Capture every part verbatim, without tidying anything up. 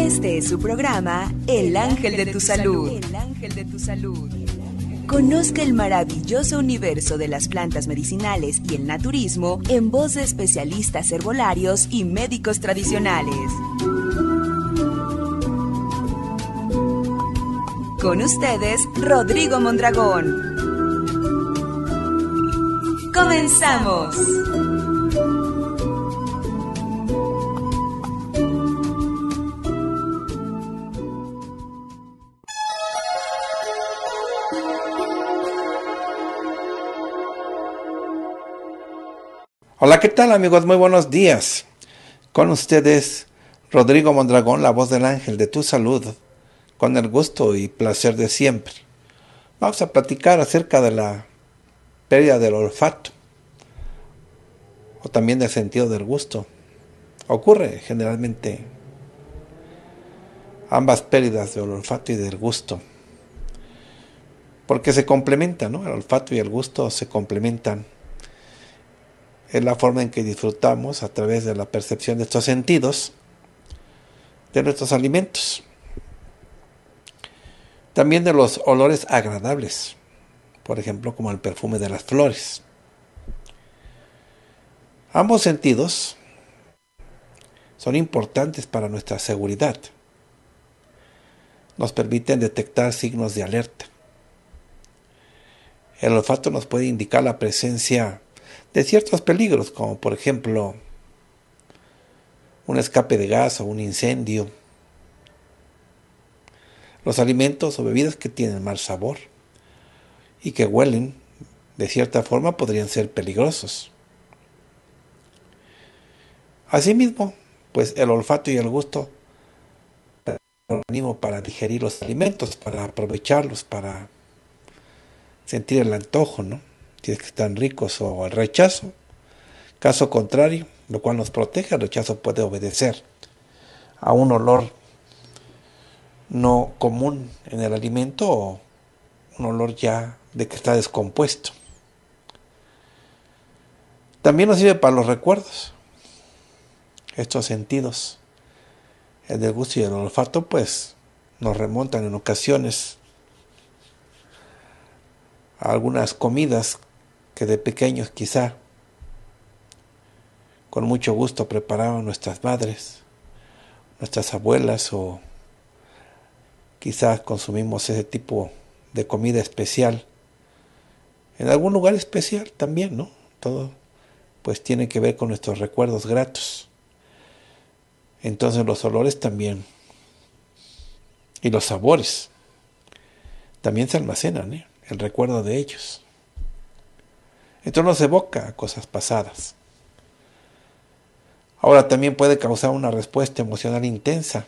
Este es su programa, El Ángel de tu Salud. El Ángel de tu Salud. Conozca el maravilloso universo de las plantas medicinales y el naturismo en voz de especialistas herbolarios y médicos tradicionales. Con ustedes, Rodrigo Mondragón. ¡Comenzamos! Hola, ¿qué tal, amigos? Muy buenos días. Con ustedes, Rodrigo Mondragón, la voz del ángel de tu salud, con el gusto y placer de siempre. Vamos a platicar acerca de la pérdida del olfato, o también del sentido del gusto. Ocurre generalmente ambas pérdidas del olfato y del gusto, porque se complementan, ¿no? El olfato y el gusto se complementan. Es la forma en que disfrutamos a través de la percepción de estos sentidos de nuestros alimentos. También de los olores agradables, por ejemplo, como el perfume de las flores. Ambos sentidos son importantes para nuestra seguridad. Nos permiten detectar signos de alerta. El olfato nos puede indicar la presencia de ciertos peligros, como por ejemplo un escape de gas o un incendio. Los alimentos o bebidas que tienen mal sabor y que huelen de cierta forma podrían ser peligrosos. Asimismo, pues el olfato y el gusto el organismo para digerir los alimentos, para aprovecharlos, para sentir el antojo, ¿no? Si es que están ricos, o el rechazo. Caso contrario, lo cual nos protege, el rechazo puede obedecer a un olor no común en el alimento o un olor ya de que está descompuesto. También nos sirve para los recuerdos. Estos sentidos, el del gusto y el olfato, pues nos remontan en ocasiones a algunas comidas que de pequeños quizá con mucho gusto preparaban nuestras madres, nuestras abuelas, o quizás consumimos ese tipo de comida especial en algún lugar especial también, ¿no? Todo pues tiene que ver con nuestros recuerdos gratos. Entonces los olores también y los sabores también se almacenan, ¿eh? El recuerdo de ellos. Esto nos evoca a cosas pasadas. Ahora también puede causar una respuesta emocional intensa.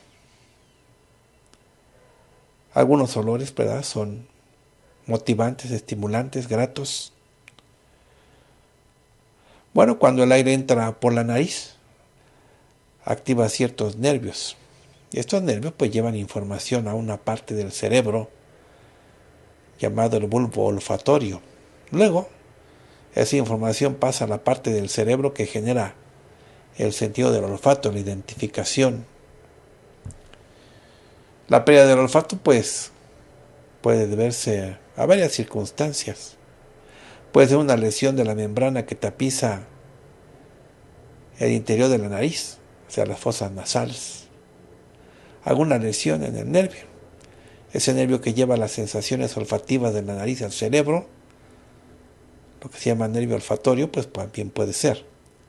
Algunos olores, ¿verdad?, son motivantes, estimulantes, gratos. Bueno, cuando el aire entra por la nariz, activa ciertos nervios. Y estos nervios pues llevan información a una parte del cerebro llamado el bulbo olfatorio. Luego, esa información pasa a la parte del cerebro que genera el sentido del olfato, la identificación. La pérdida del olfato pues puede deberse a varias circunstancias. Puede ser una lesión de la membrana que tapiza el interior de la nariz, o sea, las fosas nasales. Alguna lesión en el nervio, ese nervio que lleva las sensaciones olfativas de la nariz al cerebro, lo que se llama nervio olfatorio, pues también puede ser.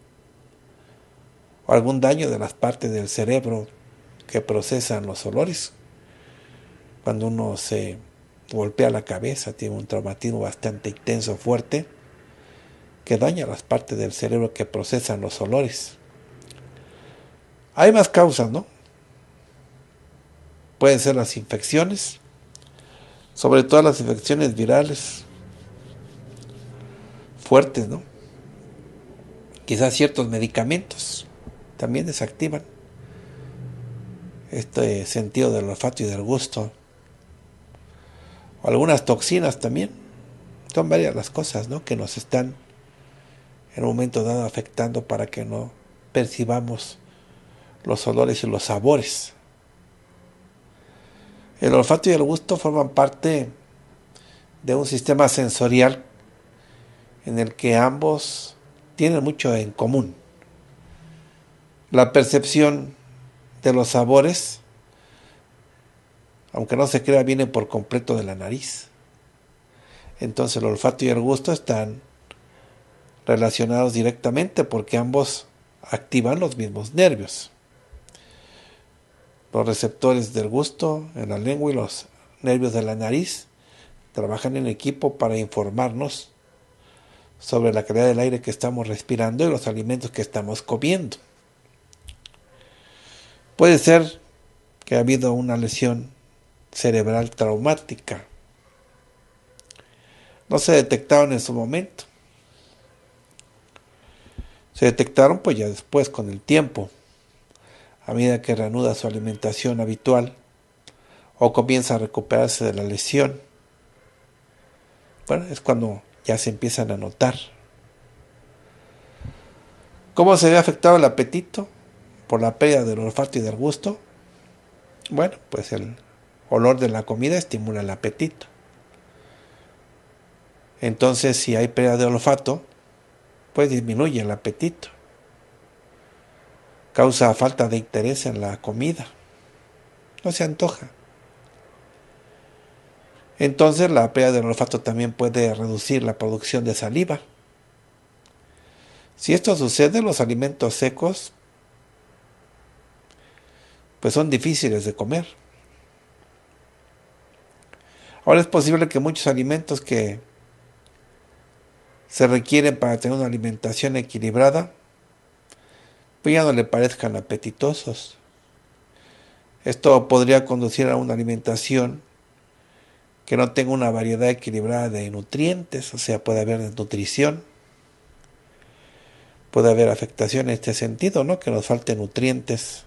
O algún daño de las partes del cerebro que procesan los olores. Cuando uno se golpea la cabeza, tiene un traumatismo bastante intenso, fuerte, que daña las partes del cerebro que procesan los olores. Hay más causas, ¿no? Pueden ser las infecciones, sobre todo las infecciones virales fuertes, ¿no? Quizás ciertos medicamentos también desactivan este sentido del olfato y del gusto. O algunas toxinas también. Son varias las cosas, ¿no?, que nos están en un momento dado afectando para que no percibamos los olores y los sabores. El olfato y el gusto forman parte de un sistema sensorial en el que ambos tienen mucho en común. La percepción de los sabores, aunque no se crea, viene por completo de la nariz. Entonces el olfato y el gusto están relacionados directamente porque ambos activan los mismos nervios. Los receptores del gusto en la lengua y los nervios de la nariz trabajan en equipo para informarnos sobre la calidad del aire que estamos respirando y los alimentos que estamos comiendo. Puede ser que ha habido una lesión cerebral traumática. No se detectaron en su momento. Se detectaron pues ya después, con el tiempo, a medida que reanuda su alimentación habitual o comienza a recuperarse de la lesión. Bueno, es cuando ya se empiezan a notar. ¿Cómo se ve afectado el apetito por la pérdida del olfato y del gusto? Bueno, pues el olor de la comida estimula el apetito. Entonces, si hay pérdida de olfato, pues disminuye el apetito. Causa falta de interés en la comida. No se antoja. Entonces, la pérdida del olfato también puede reducir la producción de saliva. Si esto sucede, los alimentos secos pues son difíciles de comer. Ahora es posible que muchos alimentos que se requieren para tener una alimentación equilibrada pues ya no le parezcan apetitosos. Esto podría conducir a una alimentación que no tenga una variedad equilibrada de nutrientes, o sea, puede haber desnutrición, puede haber afectación en este sentido, ¿no? Que nos falten nutrientes.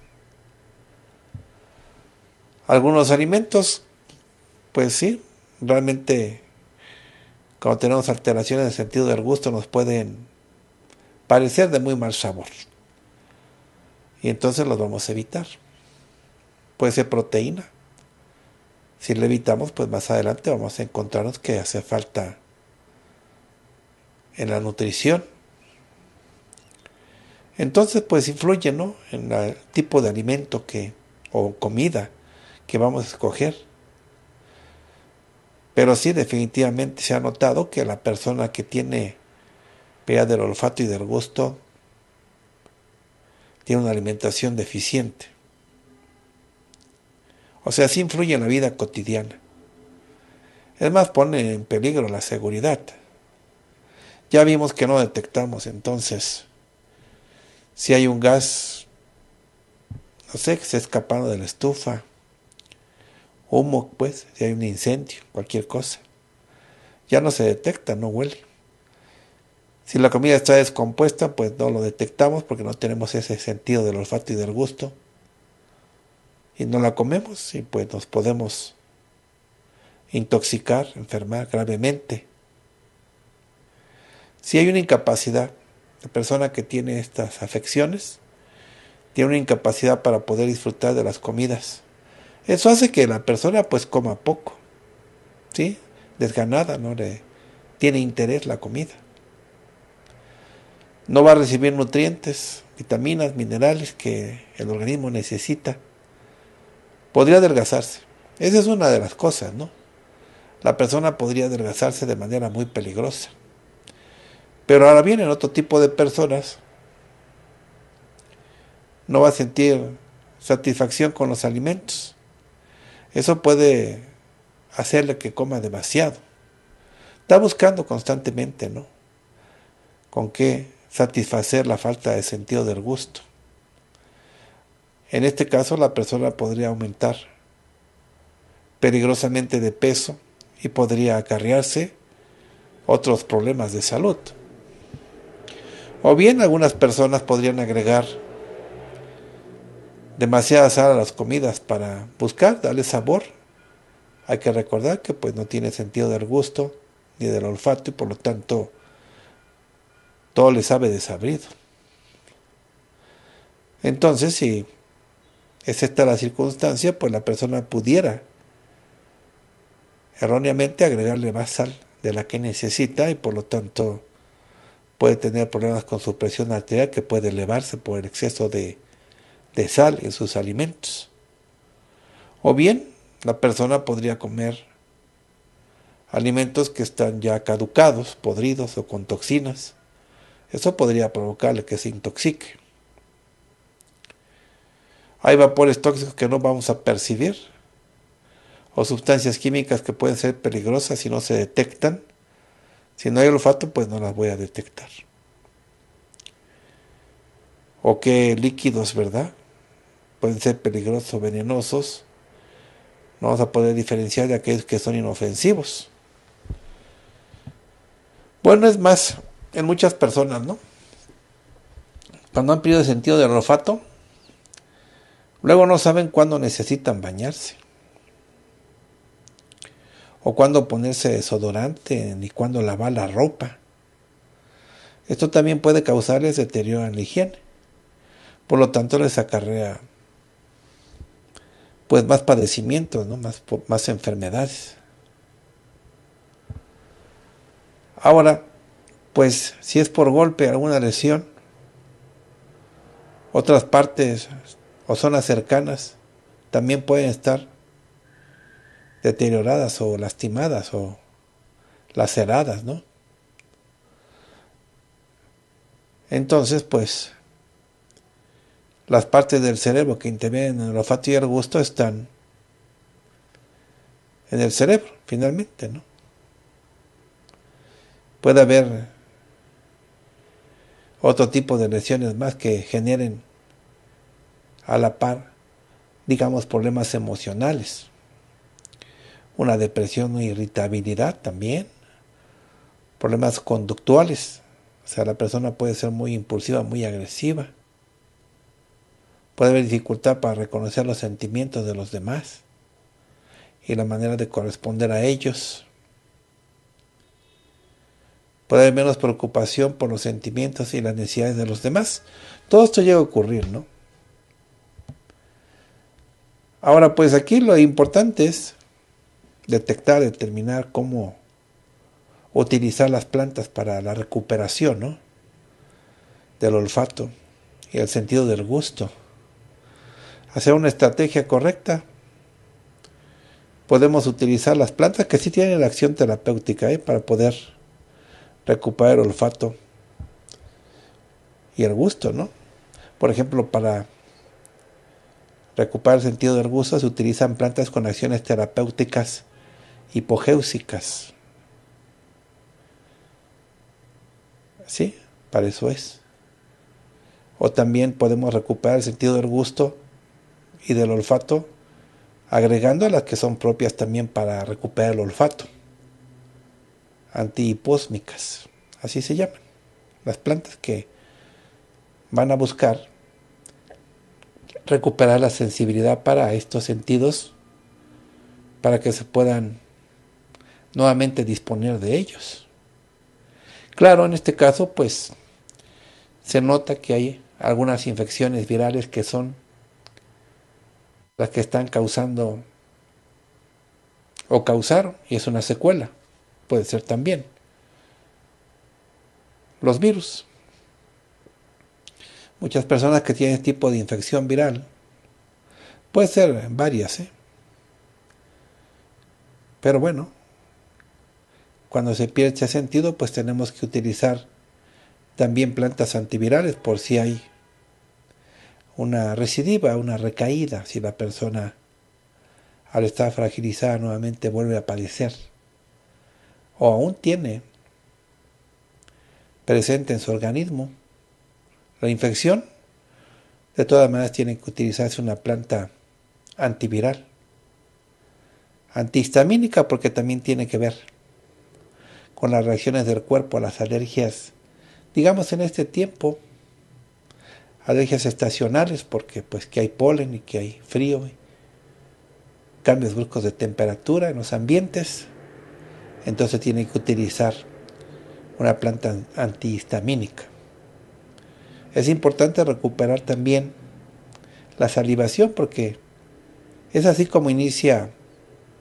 Algunos alimentos, pues sí, realmente cuando tenemos alteraciones en el sentido del gusto nos pueden parecer de muy mal sabor. Y entonces los vamos a evitar. Puede ser proteína. Si la evitamos, pues más adelante vamos a encontrarnos que hace falta en la nutrición. Entonces, pues influye, ¿no? En el tipo de alimento que o comida que vamos a escoger. Pero sí, definitivamente se ha notado que la persona que tiene pérdida del olfato y del gusto tiene una alimentación deficiente. O sea, sí influye en la vida cotidiana. Es más, pone en peligro la seguridad. Ya vimos que no detectamos, entonces, si hay un gas, no sé, que se escapando de la estufa, humo, pues, si hay un incendio, cualquier cosa, ya no se detecta, no huele. Si la comida está descompuesta, pues no lo detectamos porque no tenemos ese sentido del olfato y del gusto. Y no la comemos y pues nos podemos intoxicar, enfermar gravemente. Si hay una incapacidad, la persona que tiene estas afecciones tiene una incapacidad para poder disfrutar de las comidas. Eso hace que la persona pues coma poco, ¿sí? Desganada, no le tiene interés la comida. No va a recibir nutrientes, vitaminas, minerales que el organismo necesita. Podría adelgazarse. Esa es una de las cosas, ¿no? La persona podría adelgazarse de manera muy peligrosa. Pero ahora vienen otro tipo de personas. No va a sentir satisfacción con los alimentos. Eso puede hacerle que coma demasiado. Está buscando constantemente, ¿no? Con qué satisfacer la falta de sentido del gusto. En este caso, la persona podría aumentar peligrosamente de peso y podría acarrearse otros problemas de salud. O bien, algunas personas podrían agregar demasiada sal a las comidas para buscar darle sabor. Hay que recordar que pues no tiene sentido del gusto ni del olfato y por lo tanto todo le sabe desabrido. Entonces, si es esta la circunstancia, pues la persona pudiera erróneamente agregarle más sal de la que necesita y por lo tanto puede tener problemas con su presión arterial que puede elevarse por el exceso de, de sal en sus alimentos. O bien, la persona podría comer alimentos que están ya caducados, podridos o con toxinas. Eso podría provocarle que se intoxique. Hay vapores tóxicos que no vamos a percibir, o sustancias químicas que pueden ser peligrosas si no se detectan. Si no hay olfato, pues no las voy a detectar. O qué líquidos, ¿verdad?, pueden ser peligrosos o venenosos. No vamos a poder diferenciar de aquellos que son inofensivos. Bueno, es más, en muchas personas, ¿no?, cuando han perdido el sentido del olfato, luego no saben cuándo necesitan bañarse, o cuándo ponerse desodorante, ni cuándo lavar la ropa. Esto también puede causarles deterioro en la higiene. Por lo tanto, les acarrea pues más padecimientos, ¿no?, más, más enfermedades. Ahora, pues si es por golpe, alguna lesión, otras partes o zonas cercanas también pueden estar deterioradas o lastimadas o laceradas, ¿no? Entonces, pues, las partes del cerebro que intervienen en el olfato y el gusto están en el cerebro, finalmente, ¿no? Puede haber otro tipo de lesiones más que generen a la par, digamos, problemas emocionales. Una depresión o irritabilidad también. Problemas conductuales. O sea, la persona puede ser muy impulsiva, muy agresiva. Puede haber dificultad para reconocer los sentimientos de los demás y la manera de corresponder a ellos. Puede haber menos preocupación por los sentimientos y las necesidades de los demás. Todo esto llega a ocurrir, ¿no? Ahora, pues aquí lo importante es detectar, determinar cómo utilizar las plantas para la recuperación, ¿no?, del olfato y el sentido del gusto. Hacer una estrategia correcta. Podemos utilizar las plantas que sí tienen la acción terapéutica, ¿eh?, para poder recuperar el olfato y el gusto, ¿no? Por ejemplo, para recuperar el sentido del gusto se utilizan plantas con acciones terapéuticas hipogéusicas. Sí, para eso es. O también podemos recuperar el sentido del gusto y del olfato agregando a las que son propias también para recuperar el olfato. Antihipósmicas, así se llaman. Las plantas que van a buscar recuperar la sensibilidad para estos sentidos, para que se puedan nuevamente disponer de ellos. Claro, en este caso, pues, se nota que hay algunas infecciones virales que son las que están causando o causaron, y es una secuela, puede ser también los virus. Muchas personas que tienen este tipo de infección viral, puede ser varias, ¿eh? Pero bueno, cuando se pierde ese sentido, pues tenemos que utilizar también plantas antivirales por si hay una recidiva, una recaída, si la persona al estar fragilizada nuevamente vuelve a padecer o aún tiene presente en su organismo la infección. De todas maneras tiene que utilizarse una planta antiviral, antihistamínica, porque también tiene que ver con las reacciones del cuerpo a las alergias, digamos en este tiempo, alergias estacionales, porque pues que hay polen y que hay frío, cambios bruscos de temperatura en los ambientes. Entonces tiene que utilizar una planta antihistamínica. Es importante recuperar también la salivación, porque es así como inicia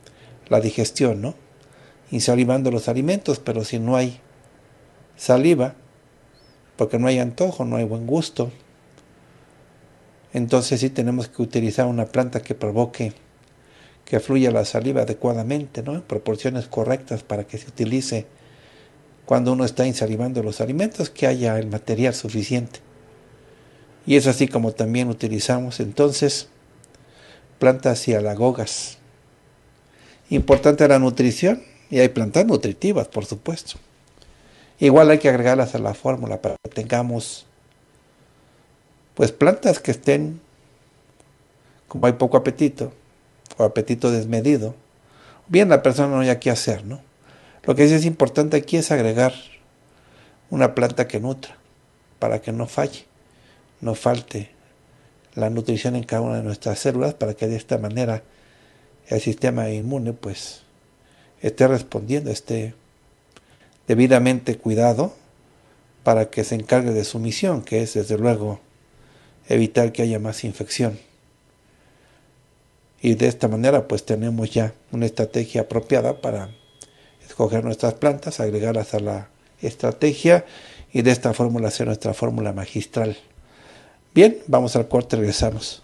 la digestión, ¿no? Insalivando los alimentos, pero si no hay saliva, porque no hay antojo, no hay buen gusto, entonces sí tenemos que utilizar una planta que provoque que fluya la saliva adecuadamente, ¿no? En proporciones correctas para que se utilice cuando uno está insalivando los alimentos, que haya el material suficiente. Y es así como también utilizamos entonces plantas hialagogas. Importante la nutrición, y hay plantas nutritivas, por supuesto. Igual hay que agregarlas a la fórmula para que tengamos pues plantas que estén, como hay poco apetito, o apetito desmedido, bien la persona no haya qué hacer, ¿no? Lo que sí es importante aquí es agregar una planta que nutra, para que no falle, no falte la nutrición en cada una de nuestras células, para que de esta manera el sistema inmune pues esté respondiendo, esté debidamente cuidado para que se encargue de su misión, que es desde luego evitar que haya más infección. Y de esta manera pues tenemos ya una estrategia apropiada para escoger nuestras plantas, agregarlas a la estrategia y de esta fórmula hacer nuestra fórmula magistral. Bien, vamos al corte y regresamos.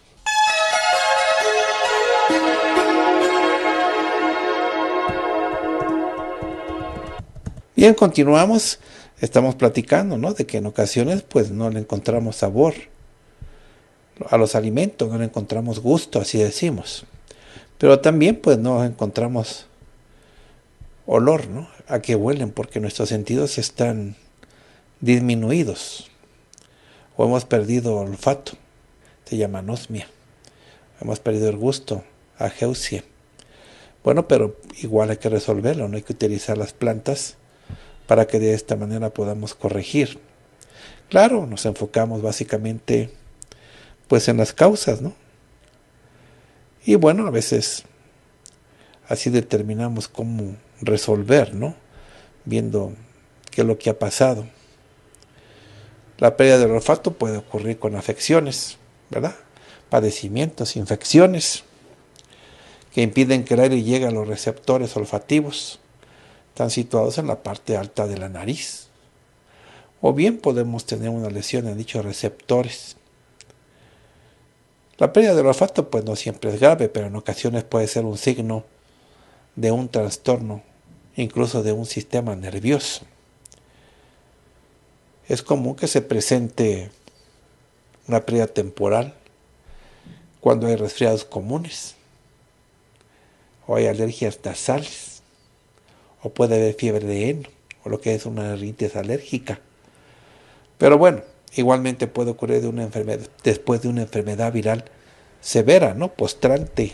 Bien, continuamos. Estamos platicando, ¿no? De que en ocasiones pues no le encontramos sabor a los alimentos, no le encontramos gusto, así decimos. Pero también pues no encontramos olor, ¿no? A qué huelen, porque nuestros sentidos están disminuidos. O hemos perdido olfato, se llama anosmia. Hemos perdido el gusto, ageusia. Bueno, pero igual hay que resolverlo, no hay que utilizar las plantas para que de esta manera podamos corregir. Claro, nos enfocamos básicamente pues en las causas, ¿no? Y bueno, a veces así determinamos cómo resolver, ¿no? Viendo qué es lo que ha pasado. La pérdida del olfato puede ocurrir con afecciones, ¿verdad? Padecimientos, infecciones que impiden que el aire llegue a los receptores olfativos. Están situados en la parte alta de la nariz. O bien podemos tener una lesión en dichos receptores. La pérdida del olfato pues no siempre es grave, pero en ocasiones puede ser un signo de un trastorno, incluso de un sistema nervioso. Es común que se presente una pérdida temporal cuando hay resfriados comunes, o hay alergias nasales, o puede haber fiebre de heno, o lo que es una rinitis alérgica. Pero bueno, igualmente puede ocurrir de una enfermedad, después de una enfermedad viral severa, ¿no? Postrante.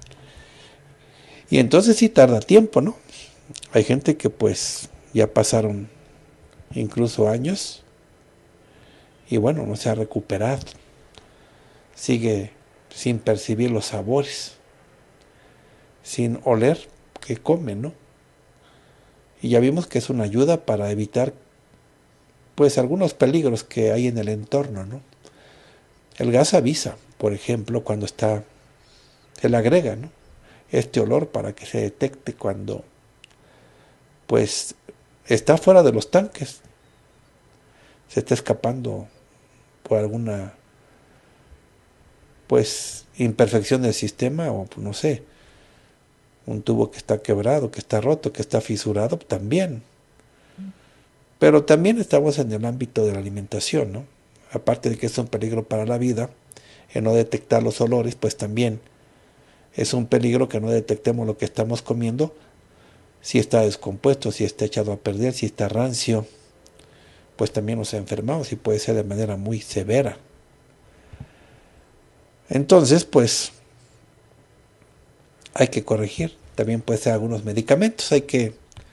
Y entonces sí tarda tiempo, ¿no? Hay gente que pues ya pasaron incluso años y bueno, no se ha recuperado. Sigue sin percibir los sabores, sin oler que come, ¿no? Y ya vimos que es una ayuda para evitar pues algunos peligros que hay en el entorno, ¿no? El gas avisa, por ejemplo, cuando está, se le agrega, ¿no? Este olor para que se detecte cuando pues está fuera de los tanques, se está escapando por alguna pues imperfección del sistema o no sé, un tubo que está quebrado, que está roto, que está fisurado, también. Pero también estamos en el ámbito de la alimentación, ¿no? Aparte de que es un peligro para la vida, el no detectar los olores, pues también es un peligro que no detectemos lo que estamos comiendo, si está descompuesto, si está echado a perder, si está rancio, pues también nos enfermamos y puede ser de manera muy severa. Entonces, pues, hay que corregir. También puede ser algunos medicamentos, hay que,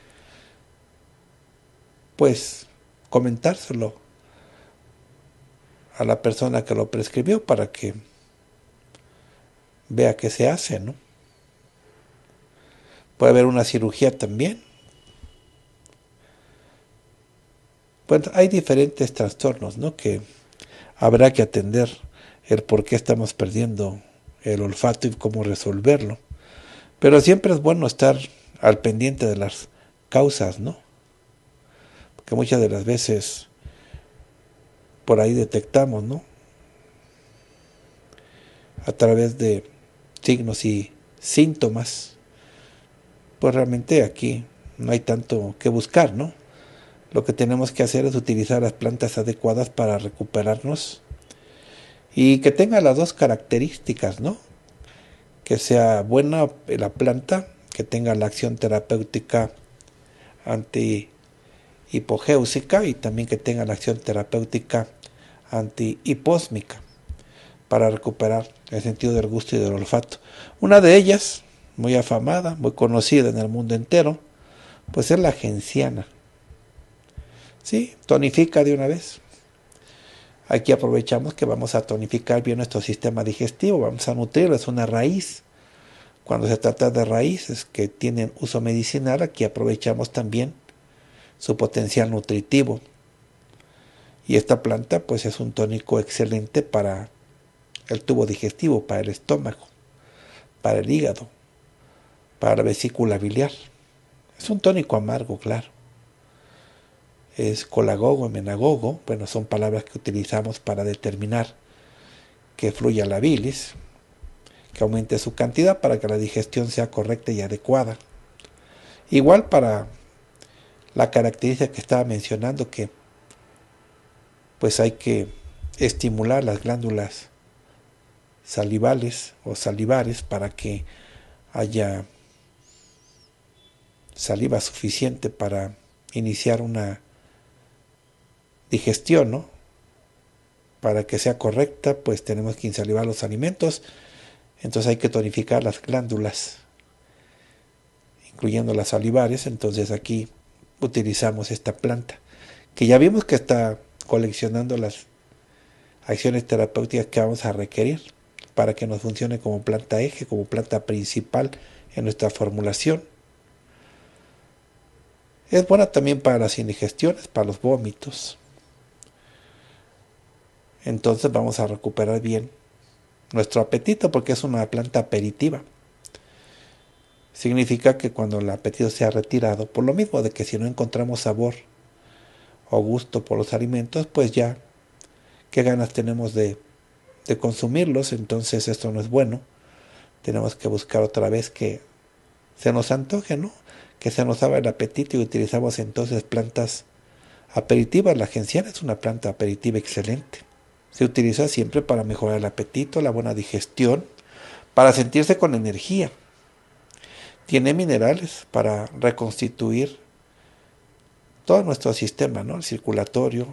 pues, comentárselo a la persona que lo prescribió para que vea qué se hace, ¿no? Puede haber una cirugía también. Bueno, hay diferentes trastornos, ¿no? Que habrá que atender el por qué estamos perdiendo el olfato y cómo resolverlo. Pero siempre es bueno estar al pendiente de las causas, ¿no? Porque muchas de las veces por ahí detectamos, ¿no? A través de signos y síntomas, pues realmente aquí no hay tanto que buscar, ¿no? Lo que tenemos que hacer es utilizar las plantas adecuadas para recuperarnos y que tenga las dos características, ¿no? Que sea buena la planta, que tenga la acción terapéutica antihipogéusica y también que tenga la acción terapéutica antihipósmica para recuperar el sentido del gusto y del olfato. Una de ellas, muy afamada, muy conocida en el mundo entero, pues es la genciana. Sí, tonifica de una vez. Aquí aprovechamos que vamos a tonificar bien nuestro sistema digestivo, vamos a nutrirlo, es una raíz. Cuando se trata de raíces que tienen uso medicinal, aquí aprovechamos también su potencial nutritivo. Y esta planta pues es un tónico excelente para el tubo digestivo, para el estómago, para el hígado, para la vesícula biliar. Es un tónico amargo, claro. Es colagogo, menagogo, bueno, son palabras que utilizamos para determinar que fluya la bilis, que aumente su cantidad para que la digestión sea correcta y adecuada. Igual para la característica que estaba mencionando, que pues hay que estimular las glándulas salivales o salivares para que haya saliva suficiente para iniciar una digestión, ¿no? Para que sea correcta, pues tenemos que insalivar los alimentos, entonces hay que tonificar las glándulas, incluyendo las salivares. Entonces aquí utilizamos esta planta, que ya vimos que está coleccionando las acciones terapéuticas que vamos a requerir para que nos funcione como planta eje, como planta principal en nuestra formulación. Es buena también para las indigestiones, para los vómitos. Entonces vamos a recuperar bien nuestro apetito porque es una planta aperitiva. Significa que cuando el apetito se ha retirado, por lo mismo de que si no encontramos sabor o gusto por los alimentos, pues ya qué ganas tenemos de, de consumirlos, entonces esto no es bueno. Tenemos que buscar otra vez que se nos antoje, ¿no? Que se nos abra el apetito y utilizamos entonces plantas aperitivas. La genciana es una planta aperitiva excelente. Se utiliza siempre para mejorar el apetito, la buena digestión, para sentirse con energía. Tiene minerales para reconstituir todo nuestro sistema, ¿no? El circulatorio,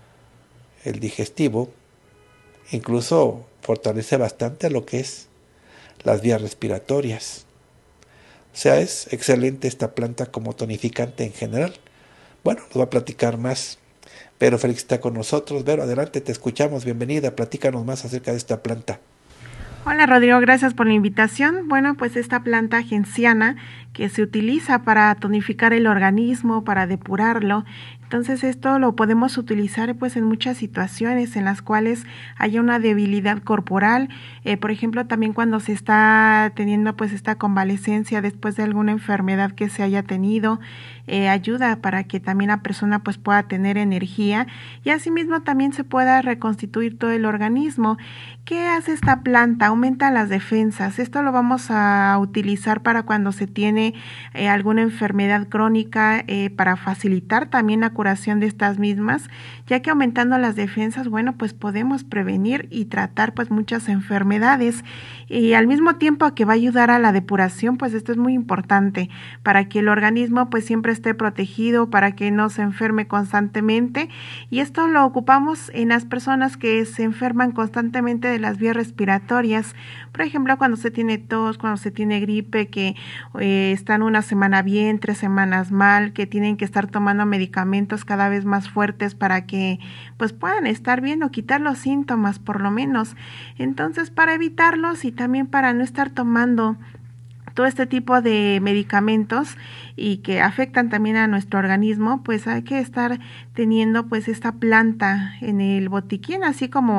el digestivo, incluso fortalece bastante lo que es las vías respiratorias. O sea, es excelente esta planta como tonificante en general. Bueno, nos va a platicar más Vero Félix está con nosotros. Vero, adelante, te escuchamos, bienvenida, platícanos más acerca de esta planta. Hola Rodrigo, gracias por la invitación. Bueno, pues esta planta genciana que se utiliza para tonificar el organismo, para depurarlo. Entonces esto lo podemos utilizar pues en muchas situaciones en las cuales haya una debilidad corporal, eh, por ejemplo también cuando se está teniendo pues esta convalecencia después de alguna enfermedad que se haya tenido, eh, ayuda para que también la persona pues pueda tener energía y asimismo también se pueda reconstituir todo el organismo. ¿Qué hace esta planta? Aumenta las defensas. Esto lo vamos a utilizar para cuando se tiene eh, alguna enfermedad crónica, eh, para facilitar también la curación de estas mismas, ya que aumentando las defensas, bueno, pues podemos prevenir y tratar pues muchas enfermedades y al mismo tiempo que va a ayudar a la depuración, pues esto es muy importante para que el organismo pues siempre esté protegido, para que no se enferme constantemente y esto lo ocupamos en las personas que se enferman constantemente de las vías respiratorias, por ejemplo cuando se tiene tos, cuando se tiene gripe, que eh, están una semana bien, tres semanas mal, que tienen que estar tomando medicamentos cada vez más fuertes para que pues puedan estar bien o quitar los síntomas por lo menos. Entonces para evitarlos y también para no estar tomando todo este tipo de medicamentos y que afectan también a nuestro organismo, pues hay que estar teniendo pues esta planta en el botiquín, así como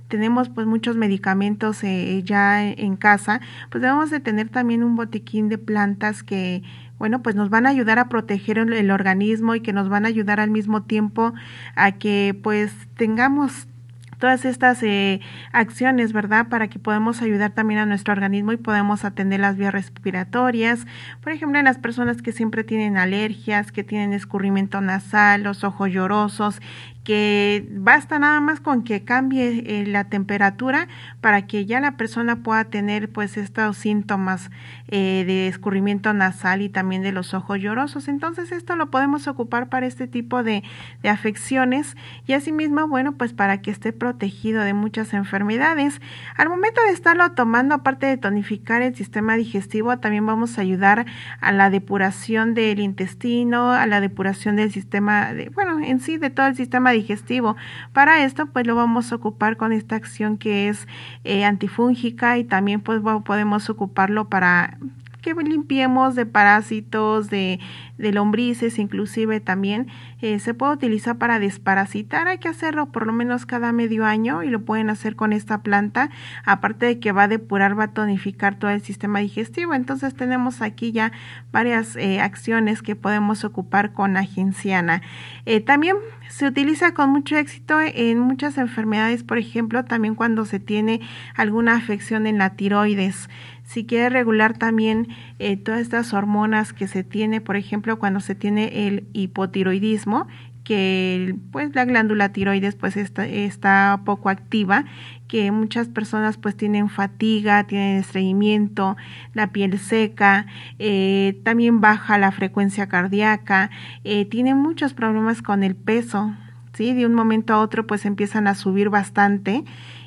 tenemos pues muchos medicamentos eh, ya en casa, pues debemos de tener también un botiquín de plantas que, bueno, pues nos van a ayudar a proteger el, el organismo y que nos van a ayudar al mismo tiempo a que pues tengamos todas estas eh, acciones, ¿verdad? Para que podamos ayudar también a nuestro organismo y podamos atender las vías respiratorias. Por ejemplo, en las personas que siempre tienen alergias, que tienen escurrimiento nasal, los ojos llorosos, que basta nada más con que cambie eh, la temperatura para que ya la persona pueda tener pues estos síntomas eh, de escurrimiento nasal y también de los ojos llorosos. Entonces esto lo podemos ocupar para este tipo de, de afecciones y asimismo, bueno, pues para que esté protegido de muchas enfermedades. Al momento de estarlo tomando, aparte de tonificar el sistema digestivo, también vamos a ayudar a la depuración del intestino, a la depuración del sistema, de, bueno, en sí de todo el sistema digestivo. Para esto pues lo vamos a ocupar con esta acción que es eh, antifúngica y también pues bueno, podemos ocuparlo para que limpiemos de parásitos, de, de lombrices, inclusive también eh, se puede utilizar para desparasitar. Hay que hacerlo por lo menos cada medio año y lo pueden hacer con esta planta, aparte de que va a depurar, va a tonificar todo el sistema digestivo. Entonces tenemos aquí ya varias eh, acciones que podemos ocupar con la genciana. Eh, también se utiliza con mucho éxito en muchas enfermedades, por ejemplo, también cuando se tiene alguna afección en la tiroides. Si quiere regular también eh, todas estas hormonas que se tiene, por ejemplo, cuando se tiene el hipotiroidismo, que pues la glándula tiroides pues está, está poco activa, que muchas personas pues tienen fatiga, tienen estreñimiento, la piel seca, eh, también baja la frecuencia cardíaca, eh, tienen muchos problemas con el peso, ¿sí? De un momento a otro pues empiezan a subir bastante.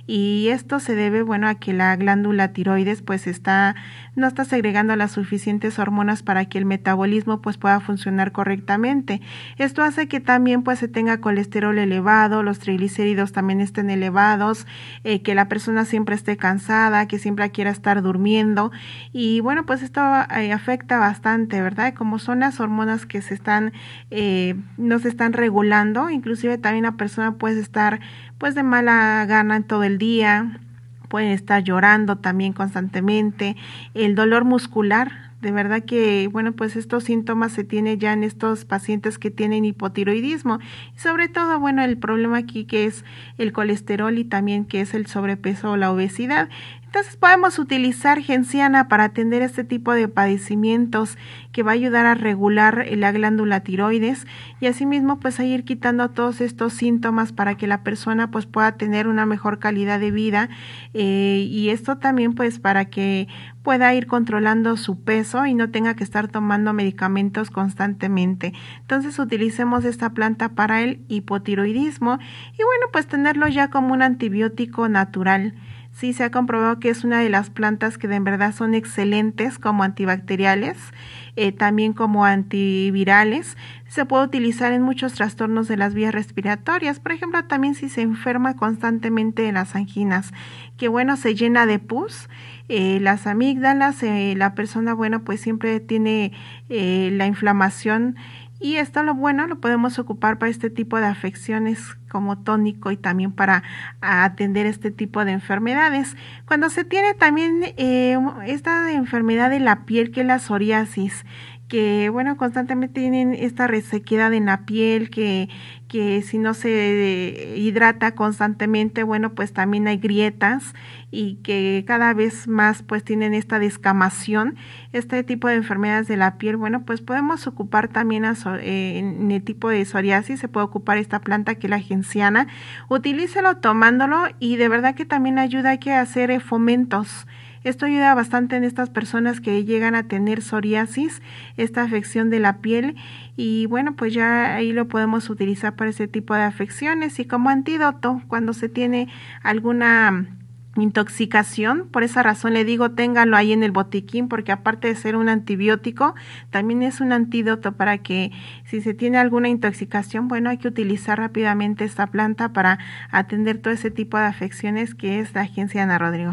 Y esto se debe, bueno, a que la glándula tiroides pues está, no está segregando las suficientes hormonas para que el metabolismo pues pueda funcionar correctamente. Esto hace que también pues se tenga colesterol elevado, los triglicéridos también estén elevados, eh, que la persona siempre esté cansada, que siempre quiera estar durmiendo. Y bueno, pues esto eh, afecta bastante, ¿verdad? Como son las hormonas que se están, eh, no se están regulando, inclusive también la persona puede estar pues de mala gana en todo el día, pueden estar llorando también constantemente, el dolor muscular, de verdad que, bueno, pues estos síntomas se tienen ya en estos pacientes que tienen hipotiroidismo, y sobre todo, bueno, el problema aquí que es el colesterol y también que es el sobrepeso o la obesidad. Entonces podemos utilizar genciana para atender este tipo de padecimientos que va a ayudar a regular la glándula tiroides y asimismo pues a ir quitando todos estos síntomas para que la persona pues pueda tener una mejor calidad de vida eh, y esto también pues para que pueda ir controlando su peso y no tenga que estar tomando medicamentos constantemente. Entonces utilicemos esta planta para el hipotiroidismo y bueno pues tenerlo ya como un antibiótico natural. Sí, se ha comprobado que es una de las plantas que de verdad son excelentes como antibacteriales, eh, también como antivirales. Se puede utilizar en muchos trastornos de las vías respiratorias. Por ejemplo, también si se enferma constantemente de las anginas, que bueno, se llena de pus, eh, las amígdalas, eh, la persona, bueno, pues siempre tiene eh, la inflamación. Y esto lo bueno lo podemos ocupar para este tipo de afecciones como tónico y también para atender este tipo de enfermedades. Cuando se tiene también eh, esta enfermedad de la piel que es la psoriasis, que bueno, constantemente tienen esta resequedad en la piel, que, que si no se hidrata constantemente, bueno, pues también hay grietas y que cada vez más pues tienen esta descamación, este tipo de enfermedades de la piel, bueno, pues podemos ocupar también a, eh, en el tipo de psoriasis, se puede ocupar esta planta que es la genciana, utilícelo tomándolo y de verdad que también ayuda, hay que hacer eh, fomentos. Esto ayuda bastante en estas personas que llegan a tener psoriasis, esta afección de la piel y bueno, pues ya ahí lo podemos utilizar para ese tipo de afecciones y como antídoto cuando se tiene alguna intoxicación. Por esa razón le digo, ténganlo ahí en el botiquín porque aparte de ser un antibiótico, también es un antídoto para que si se tiene alguna intoxicación, bueno, hay que utilizar rápidamente esta planta para atender todo ese tipo de afecciones que es la genciana, Rodrigo.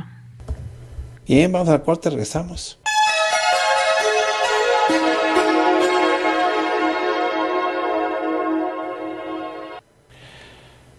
Bien, vamos al corte, regresamos.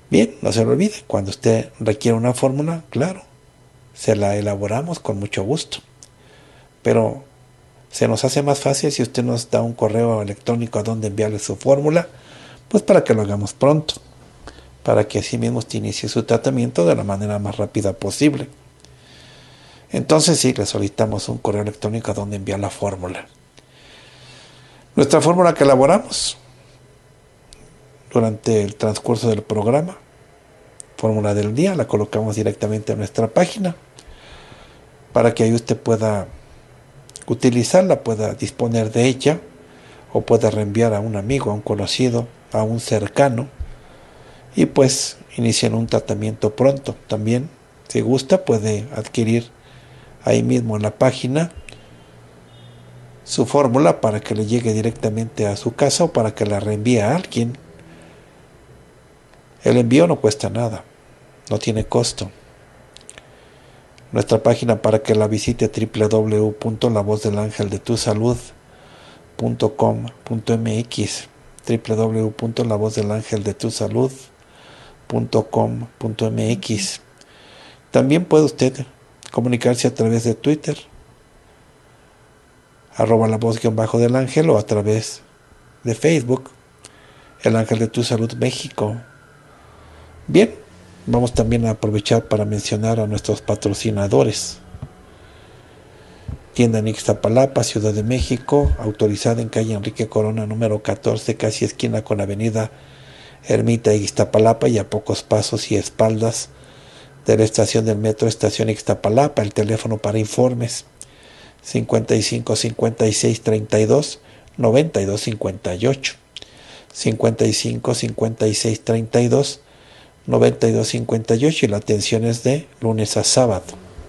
Bien, no se lo olvide, cuando usted requiere una fórmula, claro, se la elaboramos con mucho gusto. Pero se nos hace más fácil si usted nos da un correo electrónico a donde enviarle su fórmula, pues para que lo hagamos pronto, para que así mismo usted inicie su tratamiento de la manera más rápida posible. Entonces sí, le solicitamos un correo electrónico a donde enviar la fórmula. Nuestra fórmula que elaboramos durante el transcurso del programa, fórmula del día, la colocamos directamente en nuestra página para que ahí usted pueda utilizarla, pueda disponer de ella o pueda reenviar a un amigo, a un conocido, a un cercano y pues inician un tratamiento pronto. También, si gusta, puede adquirir ahí mismo en la página su fórmula para que le llegue directamente a su casa o para que la reenvíe a alguien. El envío no cuesta nada, no tiene costo. Nuestra página para que la visite doble u doble u doble u punto la voz del ángel de tu salud punto com punto m x, doble u doble u doble u punto la voz del ángel de tu salud punto com punto m x. También puede usted comunicarse a través de Twitter, arroba la voz guión bajo del ángel, o a través de Facebook, el Ángel de tu Salud México. Bien, vamos también a aprovechar para mencionar a nuestros patrocinadores. Tienda en Ixtapalapa, Ciudad de México, autorizada en calle Enrique Corona número catorce, casi esquina con avenida Ermita Ixtapalapa y a pocos pasos y espaldas de la estación del metro Estación Ixtapalapa. El teléfono para informes cincuenta y cinco, cincuenta y seis, treinta y dos, noventa y dos, cincuenta y ocho, cincuenta y cinco, cincuenta y seis, treinta y dos, noventa y dos, cincuenta y ocho, y la atención es de lunes a sábado.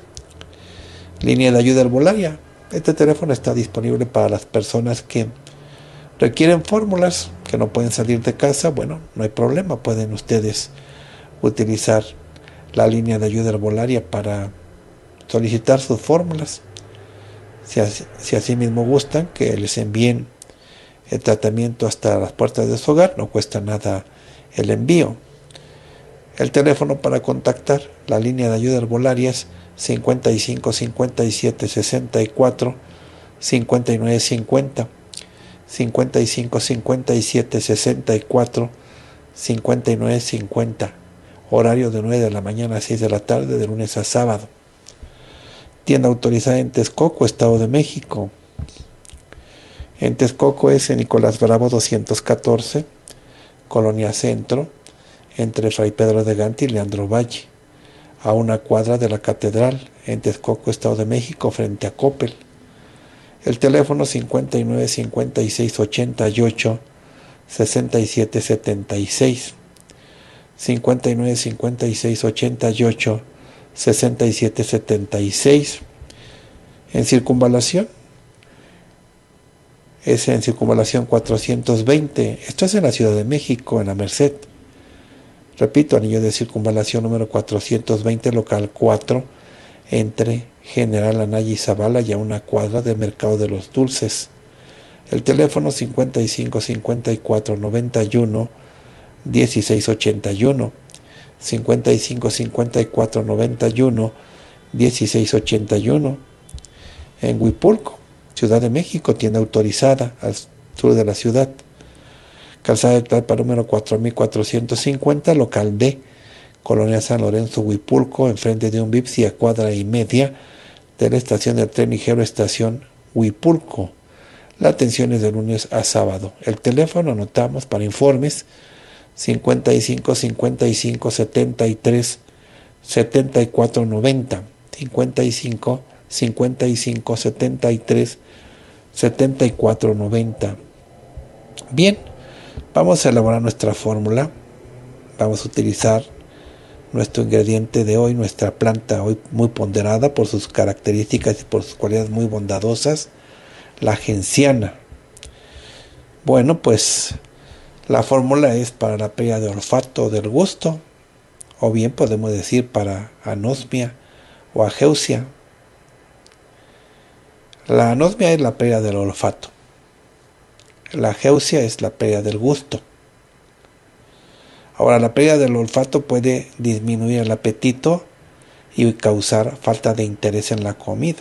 Línea de ayuda herbolaria. Este teléfono está disponible para las personas que requieren fórmulas, que no pueden salir de casa. Bueno, no hay problema, pueden ustedes utilizar la línea de ayuda herbolaria para solicitar sus fórmulas. Si así, si así mismo gustan que les envíen el tratamiento hasta las puertas de su hogar, no cuesta nada el envío. El teléfono para contactar la línea de ayuda herbolaria es cincuenta y cinco, cincuenta y siete, sesenta y cuatro, cincuenta y nueve, cincuenta, cincuenta y cinco, cincuenta y siete, sesenta y cuatro, cincuenta y nueve, cincuenta. Horario de nueve de la mañana a seis de la tarde, de lunes a sábado. Tienda autorizada en Texcoco, Estado de México. En Texcoco es en Nicolás Bravo doscientos catorce, Colonia Centro, entre Fray Pedro de Gante y Leandro Valle, a una cuadra de la Catedral, en Texcoco, Estado de México, frente a Coppel. El teléfono cincuenta y nueve, cincuenta y seis, ochenta y ocho, sesenta y siete, setenta y seis, cincuenta y nueve, cincuenta y seis, ochenta y ocho, sesenta y siete, setenta y seis. En Circunvalación es en Circunvalación cuatrocientos veinte. Esto es en la Ciudad de México, en la Merced. Repito, anillo de circunvalación número cuatrocientos veinte, local cuatro, entre General Anaya y Zavala, y a una cuadra del Mercado de los Dulces. El teléfono cincuenta y cinco, cincuenta y cuatro, noventa y uno, dieciséis, ochenta y uno, cincuenta y cinco, cincuenta y cuatro, noventa y uno, dieciséis, ochenta y uno. En Huipulco, Ciudad de México, tienda autorizada al sur de la ciudad. Calzada de Tlalpan número cuatro mil cuatrocientos cincuenta, local B, Colonia San Lorenzo, Huipulco, enfrente de un Vips y a cuadra y media de la estación del tren ligero Estación Huipulco. La atención es de lunes a sábado. El teléfono anotamos para informes cincuenta y cinco, cincuenta y cinco, setenta y tres, setenta y cuatro, noventa, cincuenta y cinco, cincuenta y cinco, setenta y tres, setenta y cuatro, noventa. Bien, vamos a elaborar nuestra fórmula. Vamos a utilizar nuestro ingrediente de hoy, nuestra planta hoy muy ponderada por sus características y por sus cualidades muy bondadosas, la genciana. Bueno, pues la fórmula es para la pérdida de olfato o del gusto, o bien podemos decir para anosmia o ageusia. La anosmia es la pérdida del olfato. La ageusia es la pérdida del gusto. Ahora, la pérdida del olfato puede disminuir el apetito y causar falta de interés en la comida.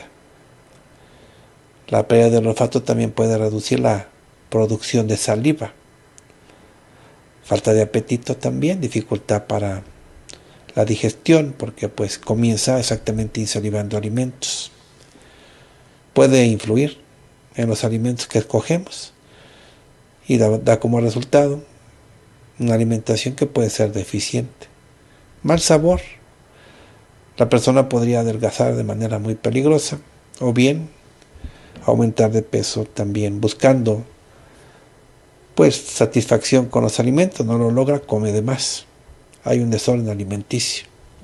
La pérdida del olfato también puede reducir la producción de saliva. Falta de apetito también, dificultad para la digestión, porque pues comienza exactamente insalivando alimentos. Puede influir en los alimentos que escogemos y da, da como resultado una alimentación que puede ser deficiente. Mal sabor. La persona podría adelgazar de manera muy peligrosa o bien aumentar de peso también buscando pues satisfacción con los alimentos. No lo logra, come de más. Hay un desorden alimenticio.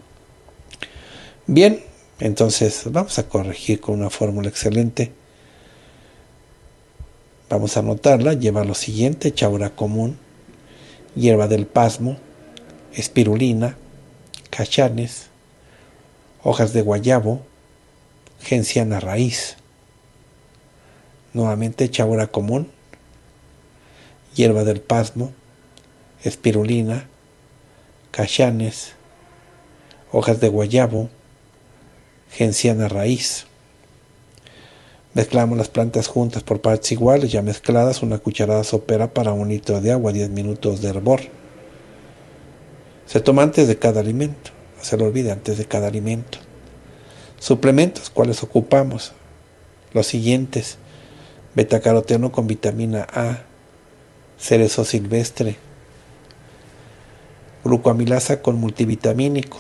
Bien, entonces vamos a corregir con una fórmula excelente. Vamos a anotarla. Lleva lo siguiente: chaura común, hierba del pasmo, espirulina, cachanes, hojas de guayabo, genciana raíz. Nuevamente, chaura común, hierba del pasmo, espirulina, cachanes, hojas de guayabo, genciana raíz. Mezclamos las plantas juntas por partes iguales, ya mezcladas, una cucharada sopera para un litro de agua, diez minutos de hervor. Se toma antes de cada alimento, no se lo olvide, antes de cada alimento. Suplementos, ¿cuáles ocupamos? Los siguientes: betacaroteno con vitamina A, cerezo silvestre, glucoamilasa con multivitamínico,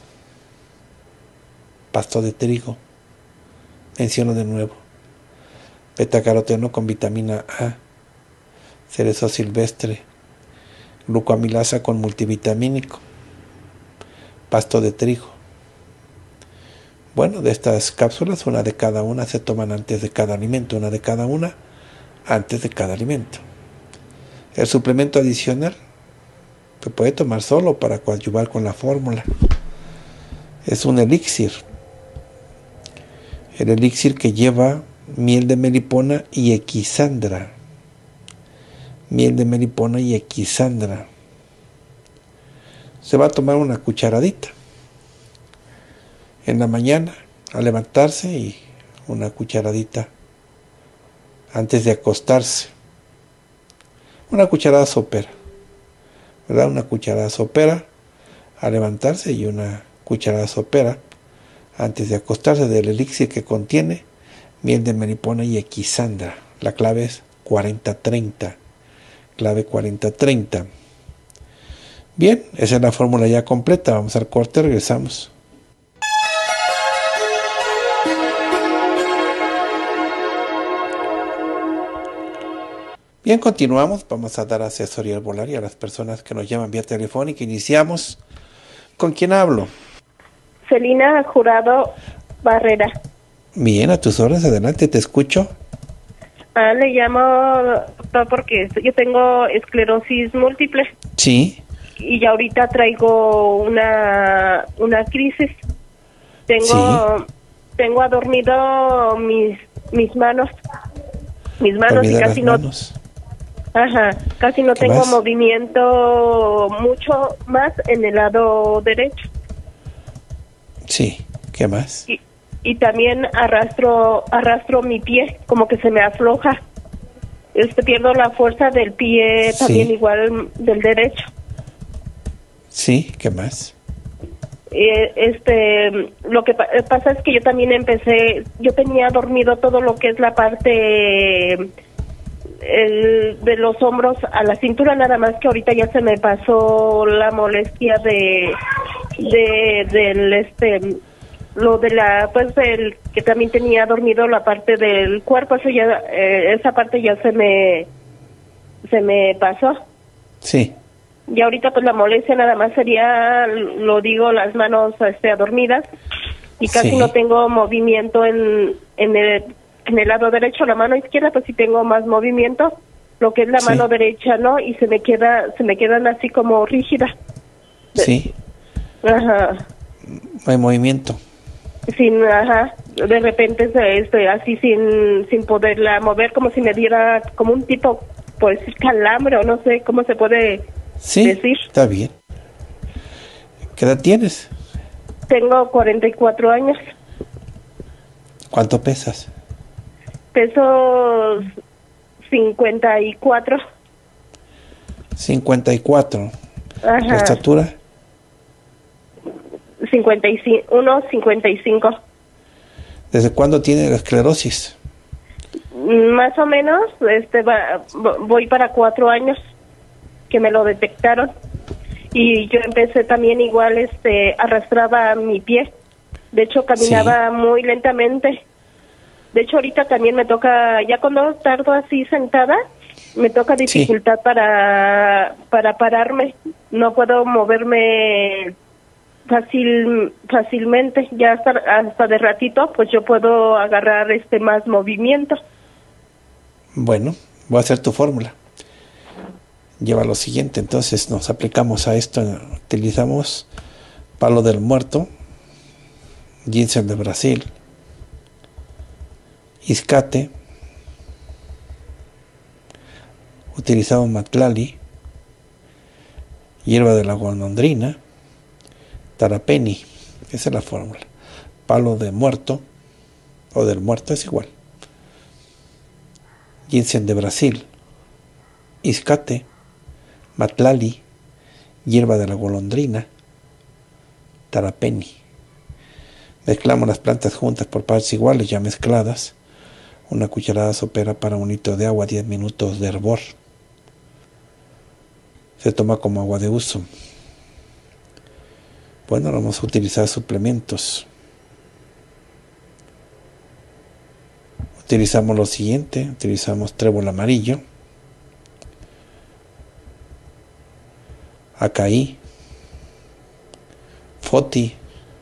pasto de trigo. Menciono de nuevo: betacaroteno con vitamina A, cerezo silvestre, glucoamilasa con multivitamínico, pasto de trigo. Bueno, de estas cápsulas, una de cada una se toman antes de cada alimento, una de cada una antes de cada alimento. El suplemento adicional se puede tomar solo para coadyuvar con la fórmula. Es un elixir. El elixir que lleva miel de melipona y equisandra. Miel de melipona y equisandra. Se va a tomar una cucharadita en la mañana al levantarse y una cucharadita antes de acostarse. Una cucharada sopera, ¿verdad? Una cucharada sopera al levantarse y una cucharada sopera antes de acostarse del elixir que contiene miel de melipona y equisandra. La clave es cuarenta treinta. Clave cuarenta treinta. Bien, esa es la fórmula ya completa. Vamos al corte, regresamos. Bien, continuamos. Vamos a dar asesoría herbolaria a las personas que nos llaman vía telefónica. Iniciamos. ¿Con quién hablo? Celina Jurado Barrera. Bien, a tus órdenes, adelante, te escucho. Ah, le llamo doctor porque yo tengo esclerosis múltiple. Sí. Y ya ahorita traigo una una crisis. Tengo Sí. tengo adormido mis mis manos. Mis manos Dormida y casi las no manos. Ajá, casi no ¿Qué tengo más? movimiento mucho más en el lado derecho. Sí, ¿qué más? Y, y también arrastro arrastro mi pie, como que se me afloja. Este pierdo la fuerza del pie, Sí. también igual del derecho. Sí, ¿qué más? Eh, este, lo que pa- pasa es que yo también empecé, yo tenía dormido todo lo que es la parte el, de los hombros a la cintura, nada más que ahorita ya se me pasó la molestia de de del este lo de la pues el que también tenía dormido la parte del cuerpo, eso ya eh, esa parte ya se me se me pasó. Sí. Y ahorita pues la molestia nada más sería, lo digo, las manos este, dormidas y casi Sí. no tengo movimiento en, en, el, en el lado derecho. La mano izquierda pues sí tengo más movimiento, lo que es la Sí. mano derecha, ¿no? Y se me queda, se me quedan así como rígidas. Sí. Ajá. No hay movimiento. Sin, ajá, de repente se- este, así sin, sin poderla mover, como si me diera como un tipo, pues calambre o no sé cómo se puede Sí, decir. está bien. ¿Qué edad tienes? Tengo cuarenta y cuatro años. ¿Cuánto pesas? Peso cincuenta y cuatro. cincuenta y cuatro. Ajá. ¿La estatura? cincuenta y cinco, uno cincuenta y cinco. ¿Desde cuándo tiene la esclerosis? Más o menos, este, va, voy para cuatro años que me lo detectaron. Y yo empecé también igual, este, arrastraba mi pie. De hecho, caminaba sí. muy lentamente. De hecho, ahorita también me toca, ya cuando tardo así sentada, me toca dificultad sí. para para pararme. No puedo moverme fácil fácilmente. Ya hasta hasta de ratito, pues yo puedo agarrar este más movimiento. Bueno, voy a hacer tu fórmula. Lleva lo siguiente, entonces nos aplicamos a esto, utilizamos palo del muerto, ginseng de Brasil, iscate, utilizamos matlali, hierba de la golondrina, tarapeni, esa es la fórmula. Palo de muerto, o del muerto es igual, ginseng de Brasil, iscate, matlali, hierba de la golondrina, tarapeni. Mezclamos las plantas juntas por partes iguales, ya mezcladas. Una cucharada sopera para un litro de agua, diez minutos de hervor. Se toma como agua de uso. Bueno, vamos a utilizar suplementos. Utilizamos lo siguiente, utilizamos trébol amarillo, acaí, foti,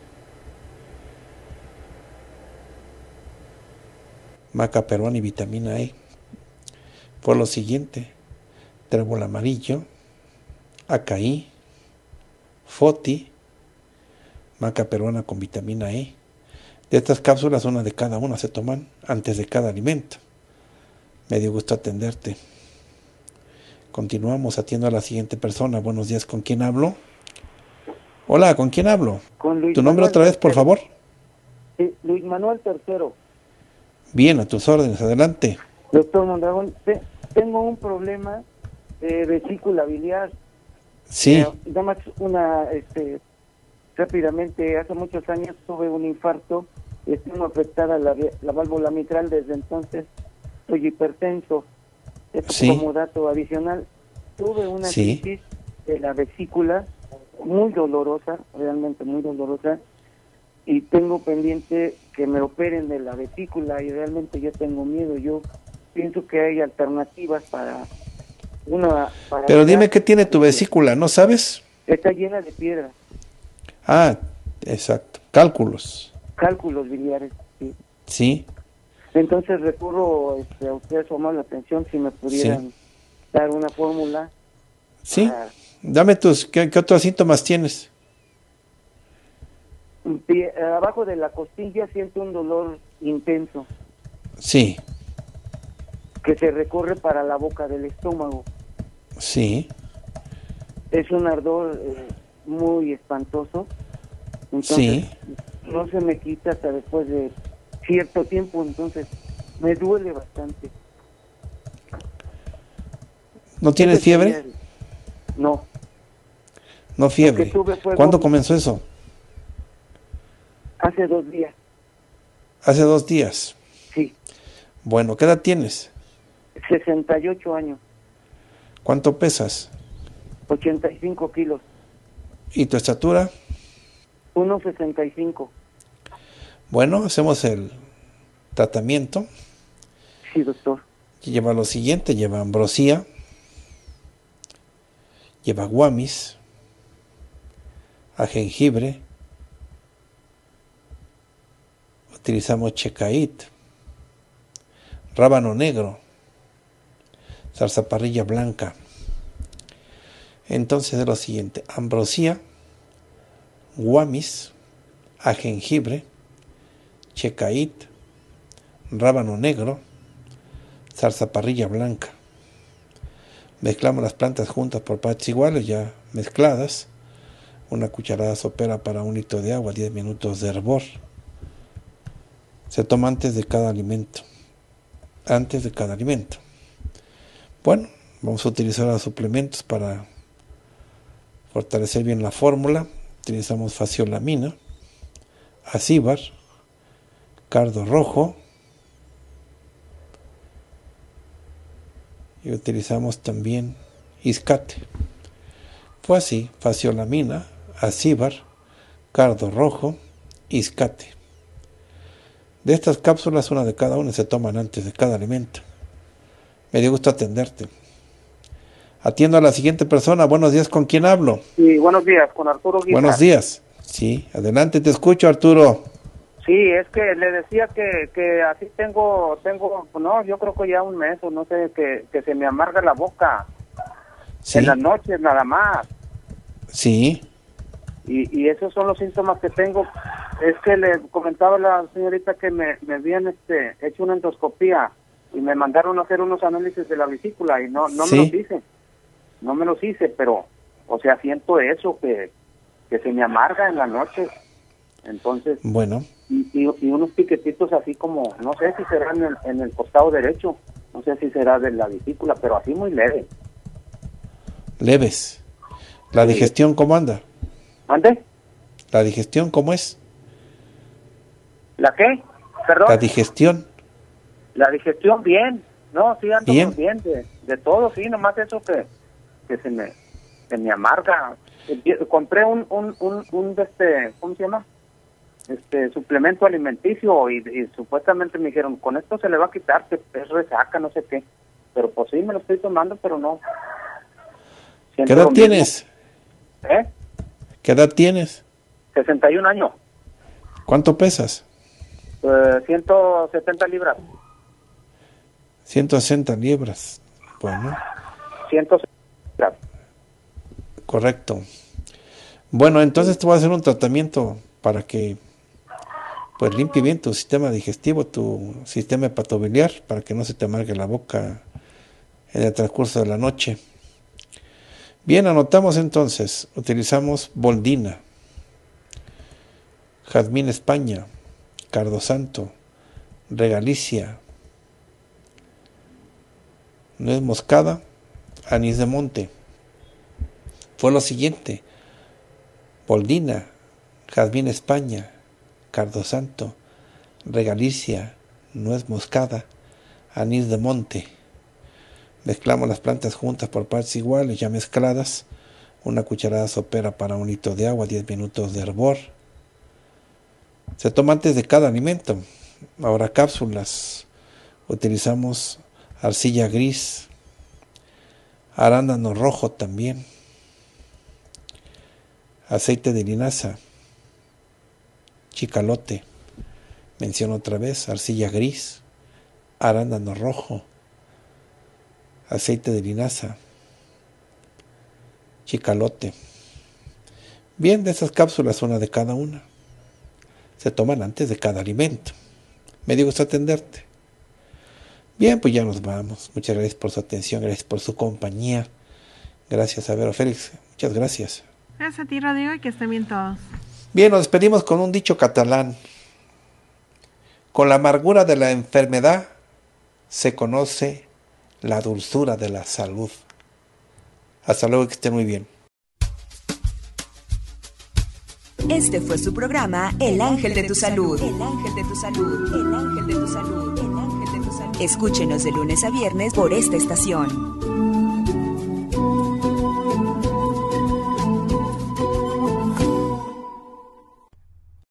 maca peruana y vitamina E. Por lo siguiente, trébol amarillo, acaí, foti, maca peruana con vitamina E. De estas cápsulas, una de cada una se toman antes de cada alimento. Me dio gusto atenderte. Continuamos, atiendo a la siguiente persona. Buenos días, ¿con quién hablo? Hola, ¿con quién hablo? Con Luis ¿Tu nombre Manuel otra vez, por favor? Sí, Luis Manuel Tercero. Bien, a tus órdenes, adelante. Doctor Mondragón, te, tengo un problema de vesícula biliar. Sí. Eh, nada más una, este, rápidamente, hace muchos años tuve un infarto y tengo afectada la, la válvula mitral. Desde entonces soy hipertenso. Esto sí. como dato adicional, tuve una sí. crisis de la vesícula muy dolorosa, realmente muy dolorosa, y tengo pendiente que me operen de la vesícula y realmente yo tengo miedo. Yo pienso que hay alternativas para una... Para Pero dime qué tiene tu vesícula, ¿no sabes? Está llena de piedras. Ah, exacto, cálculos. Cálculos biliares, sí. Sí. Entonces recurro este, a ustedes a la atención si me pudieran sí. dar una fórmula. Sí, para... dame tus, ¿qué, qué otros síntomas tienes? Pie, abajo de la costilla siento un dolor intenso. Sí. Que se recorre para la boca del estómago. Sí. Es un ardor eh, muy espantoso. Entonces, sí. no se me quita hasta después de cierto tiempo, entonces me duele bastante. ¿No tienes fiebre? No. No fiebre. ¿Cuándo comenzó eso? Hace dos días. ¿Hace dos días? Sí. Bueno, ¿qué edad tienes? sesenta y ocho años. ¿Cuánto pesas? ochenta y cinco kilos. ¿Y tu estatura? uno sesenta y cinco. Bueno, hacemos el tratamiento. Sí, doctor. Lleva lo siguiente, lleva ambrosía, lleva guamis, a jengibre, utilizamos checait, rábano negro, zarzaparrilla blanca. Entonces es lo siguiente, ambrosía, guamis, a jengibre, checait, rábano negro, zarzaparrilla blanca. Mezclamos las plantas juntas por partes iguales, ya mezcladas. una cucharada sopera para un litro de agua, diez minutos de hervor. Se toma antes de cada alimento. Antes de cada alimento. Bueno, vamos a utilizar los suplementos para fortalecer bien la fórmula. Utilizamos faciolamina, acíbar, cardo rojo y utilizamos también iscate. Fue así: faciolamina, acíbar, cardo rojo, iscate. De estas cápsulas, una de cada una se toman antes de cada alimento. Me dio gusto atenderte. Atiendo a la siguiente persona. Buenos días, ¿con quién hablo? Sí, buenos días, con Arturo Guizar. Buenos días. Sí, adelante, te escucho, Arturo. Sí, es que le decía que, que así tengo, tengo, no, yo creo que ya un mes o no sé, que, que se me amarga la boca. Sí. En las noches nada más. Sí. Y, y esos son los síntomas que tengo. Es que le comentaba a la señorita que me, me habían este, hecho una endoscopía y me mandaron a hacer unos análisis de la vesícula y no, no Sí. me los hice. No me los hice, pero, o sea, siento eso, que, que se me amarga en la noche. Entonces, bueno. Y, y, y unos piquetitos así como, no sé si será en el, en el costado derecho, no sé si será de la vesícula, pero así muy leve. Leves. ¿La Sí. digestión cómo anda? ¿Ande? ¿La digestión cómo es? ¿La qué? ¿Perdón? La digestión. La digestión, bien. No, sí ando Bien. bien, de, de todo, sí, nomás eso que, que se me se me amarga. Empie- Compré un, un, un, un de este, ¿cómo se llama? Este suplemento alimenticio y, y supuestamente me dijeron, con esto se le va a quitar, que es resaca, no sé qué. Pero pues sí, me lo estoy tomando, pero no. ¿Qué Siento edad lo mismo. tienes? ¿Eh? ¿Qué edad tienes? sesenta y un años, ¿Cuánto pesas? eh, ciento setenta libras, ciento sesenta libras. Bueno, ciento setenta libras. correcto. Bueno, entonces te voy a hacer un tratamiento para que pues limpie bien tu sistema digestivo, tu sistema hepatobiliar, para que no se te amargue la boca en el transcurso de la noche. Bien, anotamos entonces. Utilizamos boldina, jazmín España, cardo santo, regalicia, nuez moscada, anís de monte. Fue lo siguiente: boldina, jazmín España, cardo santo, regalicia, nuez moscada, anís de monte. Mezclamos las plantas juntas por partes iguales, ya mezcladas. Una cucharada sopera para un litro de agua, diez minutos de hervor. Se toma antes de cada alimento. Ahora cápsulas. Utilizamos arcilla gris, arándano rojo también, aceite de linaza, chicalote. Menciono otra vez: arcilla gris, arándano rojo, aceite de linaza, chicalote. Bien, de esas cápsulas, una de cada una. Se toman antes de cada alimento. Me dio gusto atenderte. Bien, pues ya nos vamos. Muchas gracias por su atención, gracias por su compañía. Gracias a Vero Félix. Muchas gracias. Gracias a ti, Rodrigo, y que estén bien todos. Bien, nos despedimos con un dicho catalán. Con la amargura de la enfermedad se conoce la dulzura de la salud. Hasta luego, que estén muy bien. Este fue su programa El Ángel de tu Salud. El Ángel de tu Salud. El Ángel de tu Salud. El Ángel de tu Salud. Escúchenos de lunes a viernes por esta estación.